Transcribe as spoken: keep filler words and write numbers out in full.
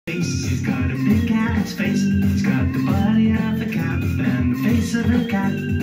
He's got a big cat's face. He's got the body of a cat and the face of a cat.